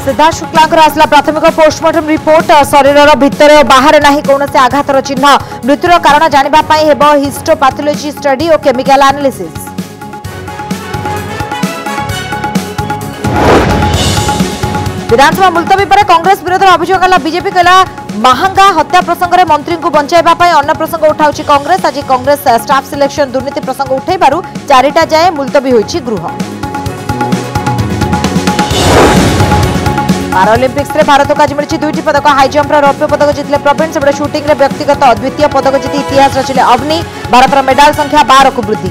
सिद्धार्थ शुक्लांकर आसला प्राथमिक postmortem report शरीर भितर और बाहर नहीं कौन आघातर चिन्ह मृत्युर कारण जाना हिस्टोपैथोलॉजी स्टडी और केमिकल एनालिसिस। विधानसभा मुलतवी पर कांग्रेस विरोध में अभियोग कला बीजेपी कहला महंगा हत्या प्रसंग में मंत्री को बंचाइबा अन्न प्रसंग उठाउछि कांग्रेस। आज कांग्रेस स्टाफ सिलेक्शन दुर्नीति प्रसंग उठाइबारु 4टा जाए मुलतवी होइछि गृह। पारालिम्पिक्स रे भारत को आज मिली 2टी पदक हाई जंप रौप्य पदक जीतले प्रवीण सेबड़े शूटिंग रे व्यक्तिगत अद्वितीय पदक जीति इतिहास रचिले अवनी। भारत मेडाल संख्या 12 को वृद्धि।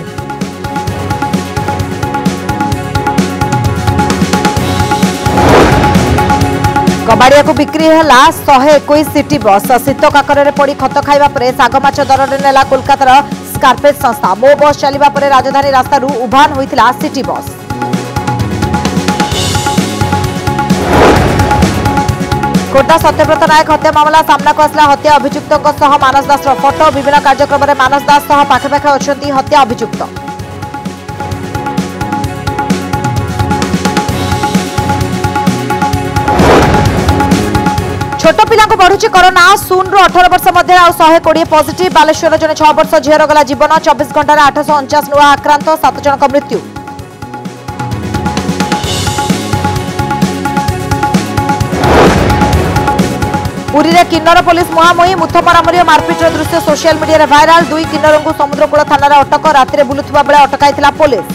कबाड़िया को बिक्री है 121 सिटी बस। शीत काकर पड़ी खत खाइबा परे सागमाछ दर नेला कोलकातार स्कारपेज संस्था। मो बस चलिबा परे राजधानी रास्तारू उभान होइतिला सिटी बस। खोर्धा सत्यव्रत नायक हत्या मामला सामना को आसला हत्या अभियुक्त मानस दास फोटो। विभिन्न कार्यक्रम में मानस दास पाखपाखे अच्छी हत्या अभियुक्त। छोट पिला को बढ़ुची कोरोना। 0 ରୁ 18 वर्ष मध्य 120 पॉजिटिव। बालेश्वर जने 6 वर्ष झीर गला जीवन। 24 घंटा 849 नुआ आक्रांत 7 जन मृत्यु। पुरी रे किन्नर पुलिस मुहामुही मुथ मरामरी और मारपिटर दृश्य सोशल मीडिया रे वायरल। 2 किन्नर को समुद्रकूल थाना रे अटक। राति रे बुलुथुबा बेले अटकाइथिला पुलिस।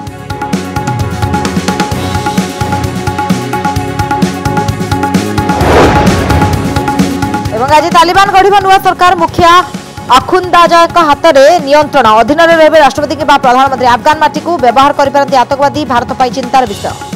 एवं आज तालिबान गढ़िबा नुआ सरकार मुखिया अखुंदाजाक हाथ में नियंत्रण अधीन रहे राष्ट्रपति कि प्रधानमंत्री। अफगान माटी को व्यवहार करिपारନ୍ତି आतंकवादी। भारत पाई चिंतार विषय।